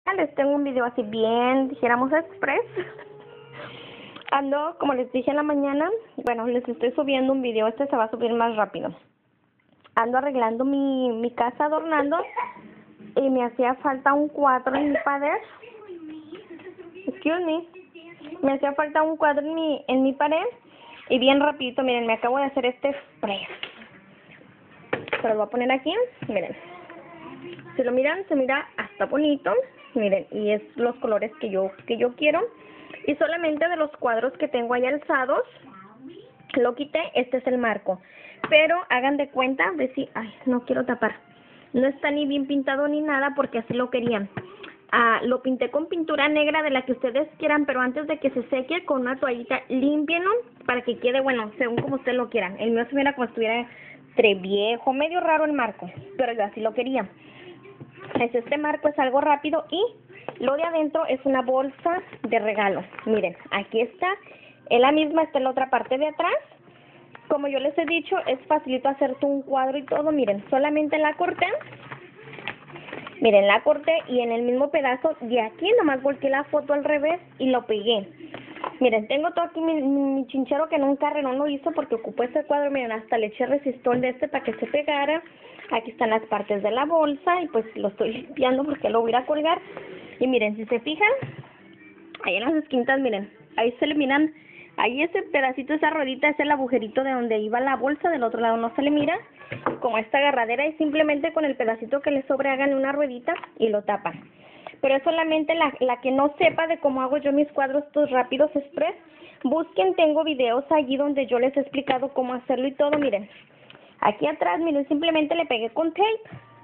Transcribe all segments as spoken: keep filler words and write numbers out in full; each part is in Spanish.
Les tengo un video así bien, dijéramos express. Ando, como les dije en la mañana, bueno, les estoy subiendo un video, este se va a subir más rápido. Ando arreglando mi, mi casa, adornando, y me hacía falta un cuadro en mi pared. Excuse me. Me hacía falta un cuadro en mi, en mi pared, y bien rapidito, miren, me acabo de hacer este express. Se lo voy a poner aquí, miren. Si lo miran, se mira hasta bonito. Miren, y es los colores que yo que yo quiero. Y solamente de los cuadros que tengo ahí alzados, lo quité. Este es el marco. Pero hagan de cuenta, de si, ay, no quiero tapar. No está ni bien pintado ni nada porque así lo querían. Ah, lo pinté con pintura negra de la que ustedes quieran, pero antes de que se seque con una toallita, límpienlo para que quede, bueno, según como ustedes lo quieran. El mío se mira como si estuviera entre viejo, medio raro el marco, pero yo así lo quería. Es este marco, es algo rápido, y lo de adentro es una bolsa de regalo. Miren, aquí está, es la misma, está en la otra parte de atrás. Como yo les he dicho, es facilito hacerte un cuadro y todo. Miren, solamente la corté. Miren, la corté y en el mismo pedazo de aquí nomás volteé la foto al revés y lo pegué. Miren, tengo todo aquí mi, mi chinchero que nunca no lo hizo porque ocupó ese cuadro. Miren, hasta le eché resistol de este para que se pegara. Aquí están las partes de la bolsa y pues lo estoy limpiando porque lo voy a ir a colgar. Y miren, si se fijan, ahí en las esquinitas, miren, ahí se le miran, ahí ese pedacito, esa ruedita, es el agujerito de donde iba la bolsa. Del otro lado no se le mira, como esta agarradera, y simplemente con el pedacito que le sobre hagan una ruedita y lo tapan. Pero es solamente la, la que no sepa de cómo hago yo mis cuadros estos rápidos express. Busquen, tengo videos allí donde yo les he explicado cómo hacerlo y todo. Miren, aquí atrás, miren, simplemente le pegué con tape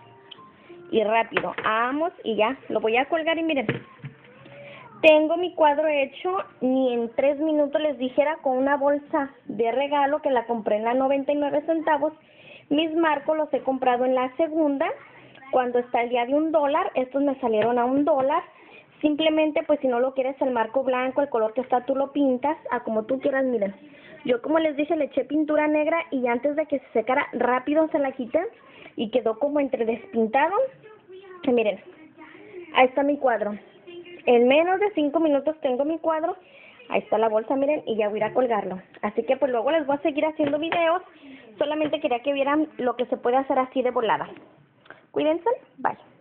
y rápido, vamos, y ya, lo voy a colgar. Y miren, tengo mi cuadro hecho, ni en tres minutos les dijera, con una bolsa de regalo que la compré en la noventa y nueve centavos. Mis marcos los he comprado en la segunda, cuando está el día de un dólar. Estos me salieron a un dólar. Simplemente, pues si no lo quieres el marco blanco, el color que está, tú lo pintas a como tú quieras. Miren, yo como les dije, le eché pintura negra y antes de que se secara, rápido se la quité y quedó como entre despintado. Y miren, ahí está mi cuadro. En menos de cinco minutos tengo mi cuadro. Ahí está la bolsa, miren, y ya voy a ir a colgarlo. Así que pues luego les voy a seguir haciendo videos. Solamente quería que vieran lo que se puede hacer así de volada. Cuídense, bye.